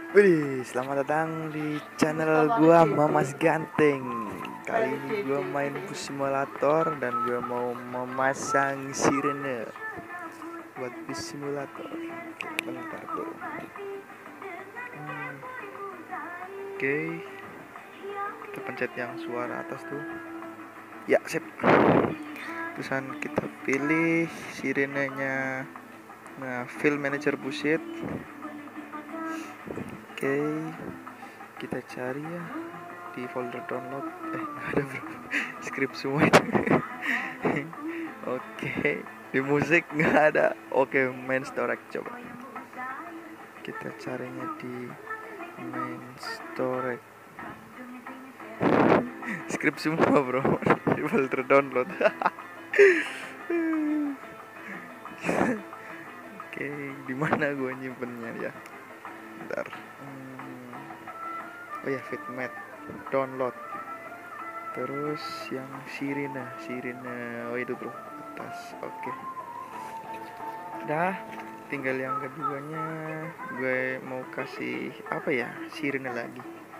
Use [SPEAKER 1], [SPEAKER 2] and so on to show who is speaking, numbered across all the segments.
[SPEAKER 1] Wih, selamat datang di channel gua Mamas Ganteng. Kali ini gua main bus simulator dan gua mau memasang sirene buat bus simulator. Oke, bentar bro. Oke, kita pencet yang suara atas tuh. Ya, sip. Terusan kita pilih sirenenya. Nah, File Manager Busit. Oke, kita cari ya di folder download. Nggak ada bro, script semua itu. Oke, di musik nggak ada. Oke, main storage coba. Kita carinya di main storage. Script semua bro, di folder download. Oke, di mana gue nyimpennya ya? Bentar. Oh ya, Fitmat download. Terus yang sirine. Oh itu bro, atas. Oke. Dah, tinggal yang keduanya. Gue mau kasih apa ya? Sirine lagi.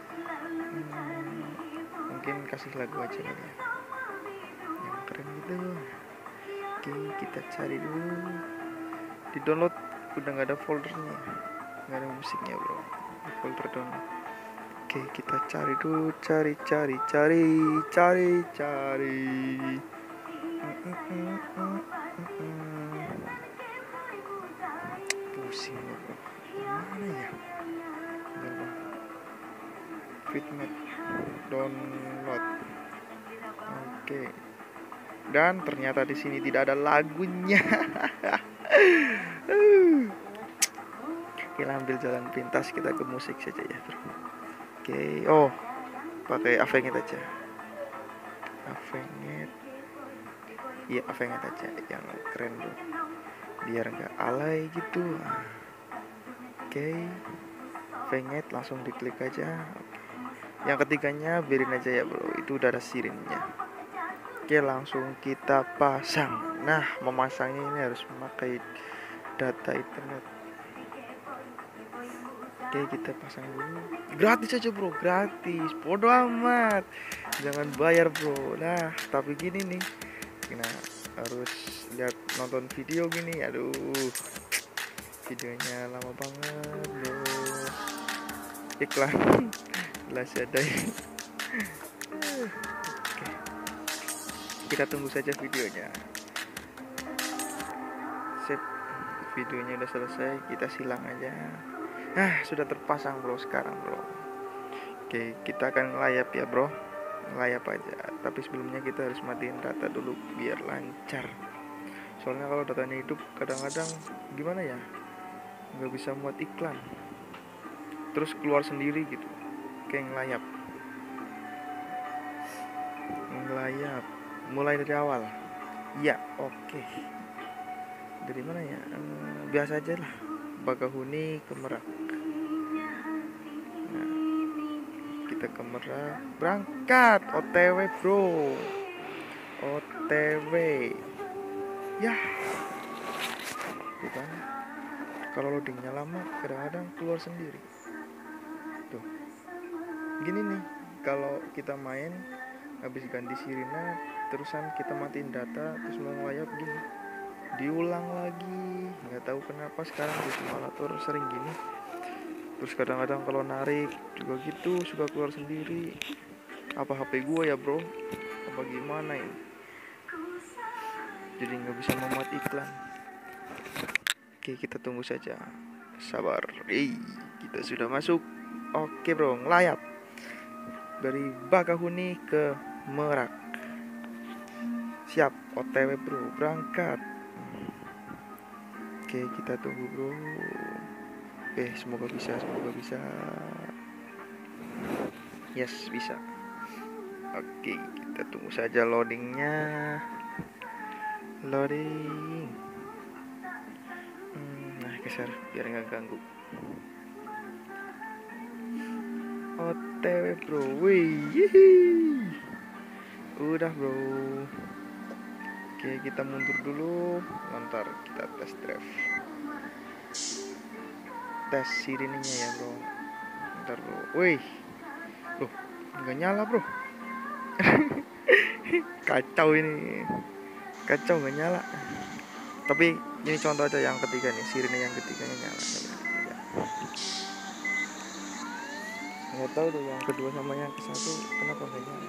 [SPEAKER 1] Mungkin kasih lagu aja kali ya. Yang keren gitu. Oke, kita cari dulu. Di download udah nggak ada foldernya, nggak ada musiknya bro. Di folder download. Oke, kita cari dulu, cari. Pusing bro, mana ya? Bentar, Fitmat download. Oke. Dan ternyata di sini tidak ada lagunya. Kita ambil jalan pintas, kita ke musik saja ya bro. Oke, oh pakai Avenged aja. Iya, Avenged aja yang keren bro, biar nggak alay gitu. Oke, Avenged langsung diklik aja. Yang ketiganya biarin aja ya bro, itu udah ada sirinnya. Oke, langsung kita pasang. Nah, memasangnya ini harus memakai data internet. Oke, kita pasang dulu. Gratis aja bro, gratis. Bodoh amat, jangan bayar bro. Nah, tapi gini nih, nah harus lihat nonton video gini. Aduh, videonya lama banget bro. Iklan jelas ada ya. Oke, kita tunggu saja videonya. Sip, videonya udah selesai, kita silang aja. Nah, sudah terpasang bro sekarang bro. Oke, kita akan ngelayap ya bro, ngelayap aja. Tapi sebelumnya kita harus matiin data dulu biar lancar. Soalnya kalau datanya hidup kadang-kadang gimana ya, nggak bisa muat iklan, terus keluar sendiri gitu. Kayak ngelayap mulai dari awal ya. Oke, dari mana ya? Biasa aja lah, Bakahuni ke Merak. Nah, kita ke Merak, berangkat OTW bro, OTW ya. Bukan, kalau loadingnya lama kadang-kadang keluar sendiri tuh. Gini nih, kalau kita main habis ganti sirine terusan kita matiin data terus mau ngelayap gini, diulang lagi. Nggak tahu kenapa sekarang di simulator sering gini. Terus kadang-kadang kalau narik juga gitu suka keluar sendiri. Apa HP gue ya bro, apa gimana ini, jadi nggak bisa memuat iklan. Oke, kita tunggu saja, sabar. Kita sudah masuk. Oke bro, ngelayap dari Bakahuni ke Merak. Siap, OTW bro, berangkat. Oke, kita tunggu bro. Semoga bisa. Yes, bisa. Oke, kita tunggu saja loadingnya. Loading. Nah, geser biar nggak ganggu. OTW bro, udah bro. Oke, kita mundur dulu. Ntar kita tes drive, tes sirinenya ya bro. Bentar bro. Wih, loh, nggak nyala bro. Kacau ini, kacau nggak nyala. Tapi ini contoh aja yang ketiga nih, sirine yang ketiganya nyala. Nggak tahu tuh yang kedua sama yang ke satu kenapa nggak nyala.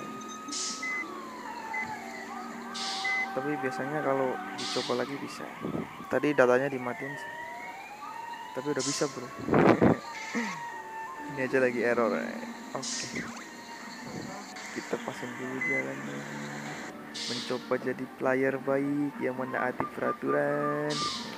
[SPEAKER 1] Tapi biasanya kalau dicoba lagi bisa. Tadi datanya dimatiin sih, tapi udah bisa bro. Ini aja lagi error. Oke, kita pasang dulu jalannya. Mencoba jadi player baik yang menaati peraturan.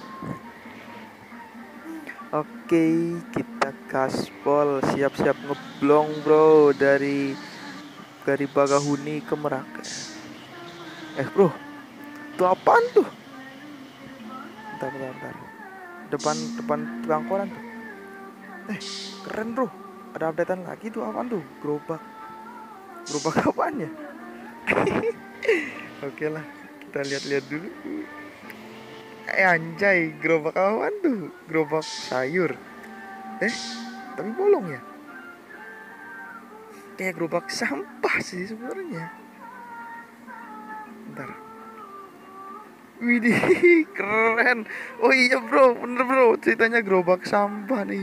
[SPEAKER 1] Oke, kita gaspol, siap-siap ngeblong bro dari Bagahuni ke Merak. Bro, itu apaan tuh? Bentar. Depan tukang koran tuh. Keren bro, ada updatean lagi tuh. Apaan tuh? Gerobak apaan ya? Oke lah, kita lihat-lihat dulu. Anjay, gerobak apaan tuh? Gerobak sayur. Tapi bolong ya? Kayak gerobak sampah sih sebenarnya. Bentar. Widih, keren. Oh iya bro, bener bro, ceritanya gerobak sampah nih.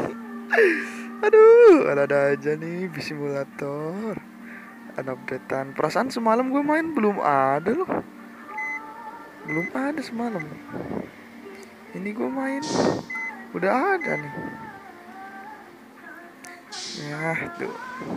[SPEAKER 1] Aduh, ada aja nih bis simulator. Ada updatean. Perasaan semalam gue main belum ada loh. Belum ada semalam. Ini gue main udah ada nih. Ya tuh.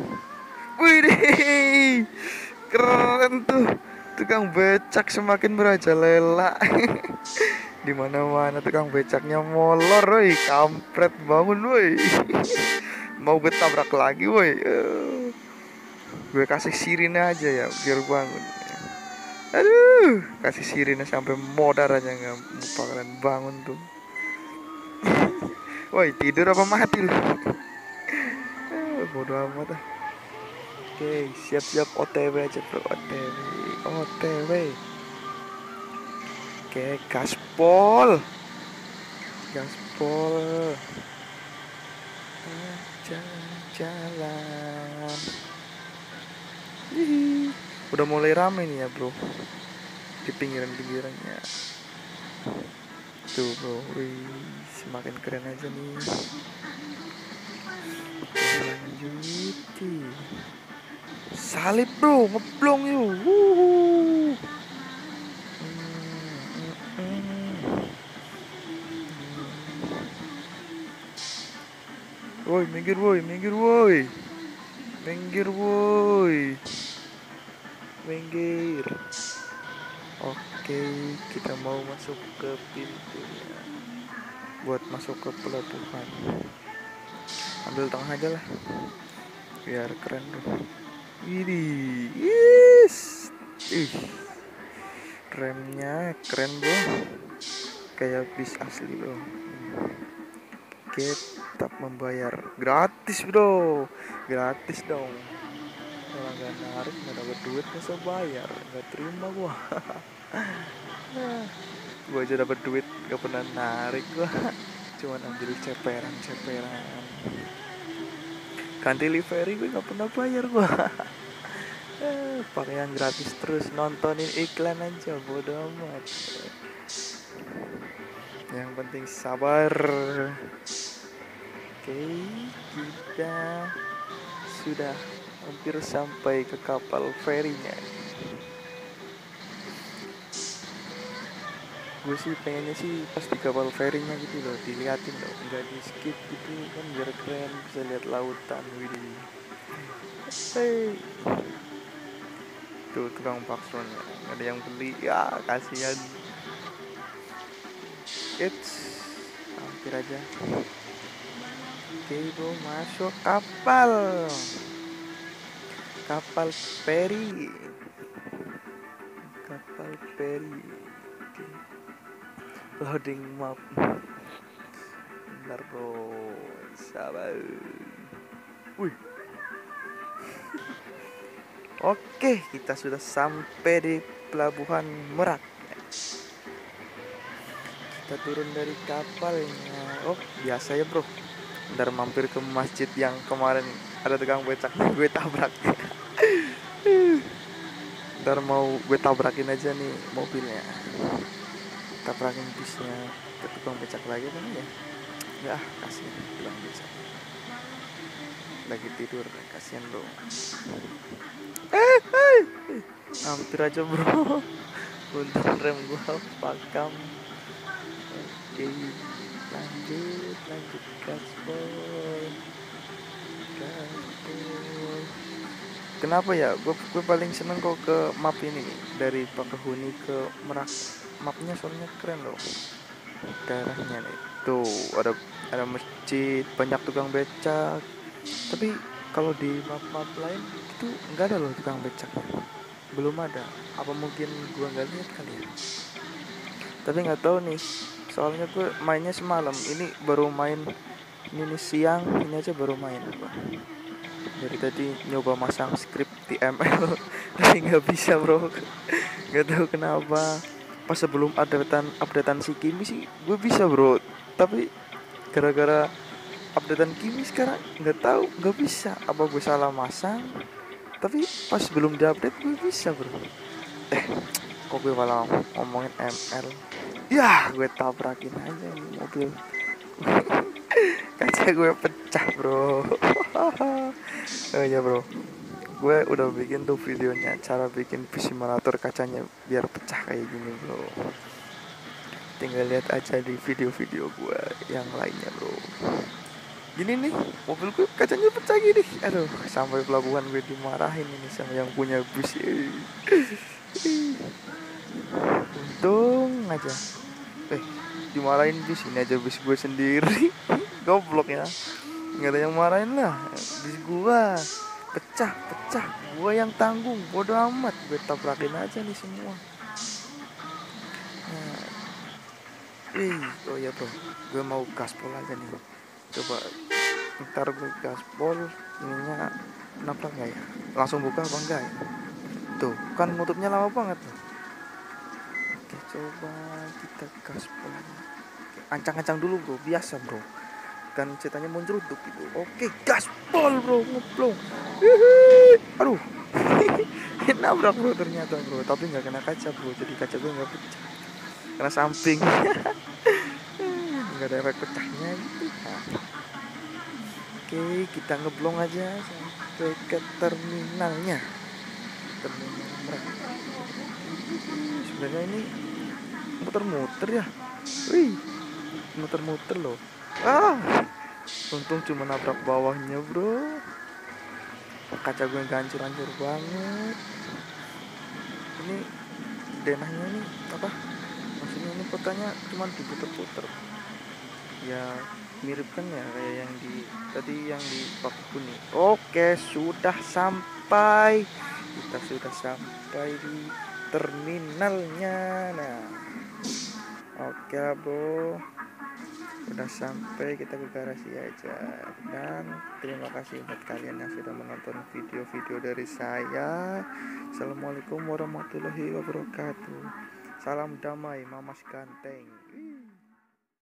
[SPEAKER 1] Widih, keren tuh. Tukang becak semakin merajalela. Di mana-mana tukang becaknya molor, woi. Kampret, bangun, woi. Mau gue tabrak lagi, woi. Gue kasih sirine aja ya biar bangun. Aduh, kasih sirine sampai modar aja nggak bakalan bangun tuh. Woi, tidur apa mati lu? Bodoh amat ah. Oke, siap-siap OTW aja bro. OTW. Oke, gaspol. Jalan-jalan. Udah mulai rame nih ya bro, di pinggirannya. Tuh bro, semakin keren aja nih. Lanjuti. Salib bro, ngeblong yuk. Woi, minggir woi. Oke, kita mau masuk ke pintunya. Buat masuk ke pelabuhan. Ambil tengah aja lah, biar keren tuh. Yes. Remnya keren bro, kayak bis asli bro. Tetap membayar gratis bro, gratis dong. Kalau nggak narik nggak dapat duit masa bayar, nggak terima gua. Gua aja dapat duit nggak pernah narik gua, cuman ambil ceperan. Kan delivery gue nggak pernah bayar gua. Pakai yang gratis terus, nontonin iklan aja, bodo amat. Yang penting sabar. Oke, kita sudah hampir sampai ke kapal ferinya. Gue sih pengennya sih pas di kapal ferinya gitu loh, diliatin loh, nggak di skip gitu kan, biar keren, bisa lihat lautan. Widih. Tuh tukang baksonya, ada yang beli ya, kasihan. Hampir aja. Oke bro, masuk kapal feri. Loading map. Bentar bro, sabar. Oke, kita sudah sampai di pelabuhan Merak. Kita turun dari kapalnya. Oh, biasa ya bro, Ntar mampir ke masjid yang kemarin ada tukang becak gue tabrak. Ntar mau gue tabrakin aja nih mobilnya, tabrakin bisnya ke tukang becak lagi kan ya. Ya kasihan tukang becak lagi tidur, kasihan bro. Hampir aja bro. Untung rem gua pakam. Oke, lanjut gaspol. Kenapa ya gue paling seneng kok ke map ini nih, dari Bakahuni ke Merak. Mapnya soalnya keren loh, daerahnya nih tuh, ada masjid, banyak tukang becak. Tapi kalau di map-map lain itu nggak ada loh tukang becaknya, belum ada. Apa mungkin gua nggak lihat kali ya, tapi nggak tahu nih. Soalnya gue mainnya semalam ini, baru main ini nih siang ini aja baru main gua. Dari tadi nyoba masang script di ML tapi nggak bisa bro. Nggak tahu kenapa. Pas sebelum updatean si Kimi sih gue bisa bro, tapi gara-gara updatean Kimi sekarang nggak tahu nggak bisa. Apa gue salah masang? Tapi pas belum diupdate gue bisa bro. Kok gue malah ngomongin ML. Ya gue tabrakin aja nih mobil. Kaca gue pecah bro. Oh iya bro, gue udah bikin tuh videonya, cara bikin simulator kacanya biar pecah kayak gini bro. Tinggal lihat aja di video-video gue yang lainnya bro. Gini nih, mobil gue kacanya pecah gini. Aduh, sampai pelabuhan gue dimarahin ini sama yang punya bus. Untung aja. Dimarahin bus ini aja, bus gue sendiri. Goblok ya. Nggak ada yang marahin lah. Bus gue pecah, gue yang tanggung. Bodoh amat, gue tabrakin aja nih semua. Nah, oh ya bro, gue mau gaspol aja nih. Coba ntar gue gaspol, ininya nabrak nggak ya? Langsung buka apa enggak ya? Tuh kan nutupnya lama banget tuh. Oke, coba kita gaspol. Ancang-ancang dulu bro, biasa bro. Kan ceritanya mau nyeruduk gitu. Oke, gaspol bro, ngeplong. Aduh, nabrak bro ternyata bro, tapi nggak kena kaca bro, jadi kaca gue nggak pecah, kena samping. Nggak ada efek pecahnya gitu. Nah, oke, kita ngeblong aja sampai ke terminalnya, terminal Merak. Sebenarnya ini muter-muter ya, wih, muter-muter loh. Untung cuma nabrak bawahnya bro, kaca gue nggak hancur-hancur banget. Ini denahnya ini apa, maksudnya ini kotanya cuma diputer-puter ya, mirip kan ya kayak yang di tadi yang di Bakahuni. Oke, sudah sampai, kita sudah sampai di terminalnya. Nah, oke bro, udah sampai, kita ke garasi aja. Dan terima kasih buat kalian yang sudah menonton video-video dari saya. Assalamualaikum warahmatullahi wabarakatuh. Salam damai, Mamas Ganteng.